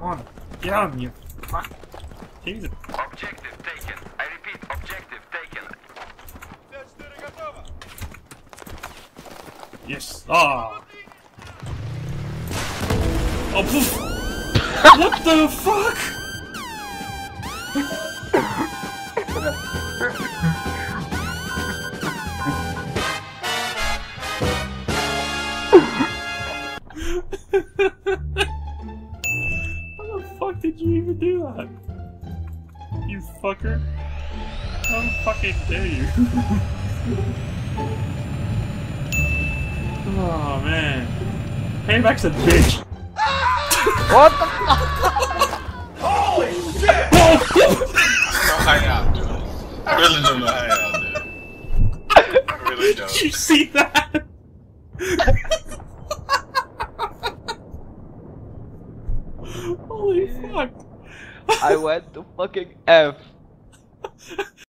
on. Get on, you fuck. Jesus. Objective taken. I repeat, objective taken. Yes. Ah. Oh, poof. What the fuck? How the fuck did you even do that? You fucker. How fucking dare you? Oh man. Payback's a bitch. What the fuck? Holy shit! Oh! I really don't know how y'all do it. I really don't. Did you see that? Holy fuck. I went to fucking F.